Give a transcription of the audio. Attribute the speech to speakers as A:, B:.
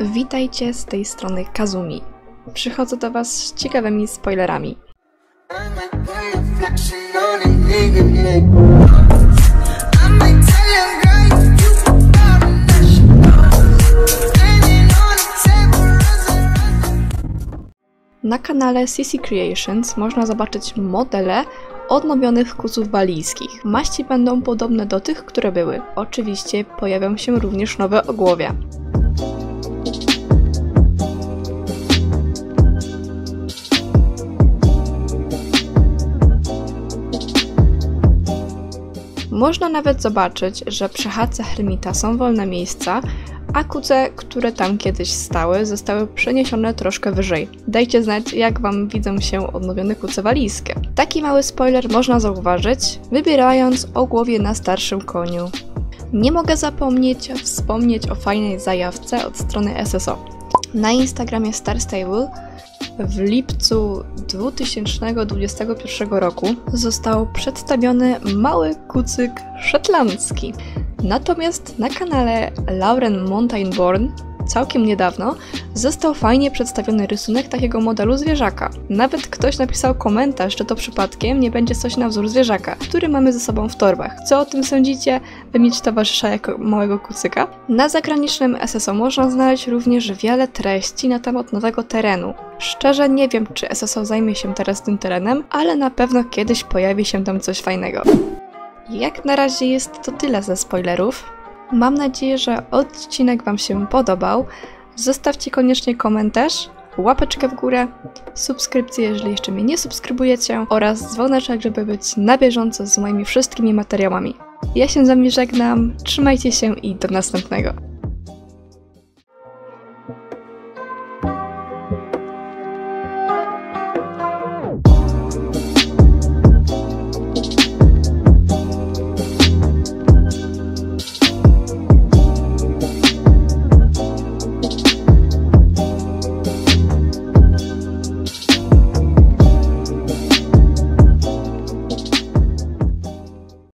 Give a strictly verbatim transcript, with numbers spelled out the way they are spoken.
A: Witajcie, z tej strony Kazumi. Przychodzę do Was z ciekawymi spoilerami. Na kanale C C Creations można zobaczyć modele odnowionych kuców walijskich. Maści będą podobne do tych, które były. Oczywiście pojawią się również nowe ogłowia. Można nawet zobaczyć, że przy chatce Hermita są wolne miejsca, a kuce, które tam kiedyś stały, zostały przeniesione troszkę wyżej. Dajcie znać, jak Wam widzą się odnowione kuce walijskie. Taki mały spoiler można zauważyć, wybierając ogłowie na starszym koniu. Nie mogę zapomnieć wspomnieć o fajnej zajawce od strony S S O. Na Instagramie Star Stable w lipcu dwa tysiące dwudziestego pierwszego roku został przedstawiony mały kucyk szetlandzki. Natomiast na kanale Lauren Mountainborn całkiem niedawno został fajnie przedstawiony rysunek takiego modelu zwierzaka. Nawet ktoś napisał komentarz, że to przypadkiem nie będzie coś na wzór zwierzaka, który mamy ze sobą w torbach. Co o tym sądzicie, by mieć towarzysza jako małego kucyka? Na zagranicznym S S O można znaleźć również wiele treści na temat nowego terenu. Szczerze nie wiem, czy S S O zajmie się teraz tym terenem, ale na pewno kiedyś pojawi się tam coś fajnego. Jak na razie jest to tyle ze spoilerów. Mam nadzieję, że odcinek Wam się podobał. Zostawcie koniecznie komentarz, łapeczkę w górę, subskrypcję, jeżeli jeszcze mnie nie subskrybujecie, oraz dzwoneczek, żeby być na bieżąco z moimi wszystkimi materiałami. Ja się z Wami żegnam, trzymajcie się i do następnego.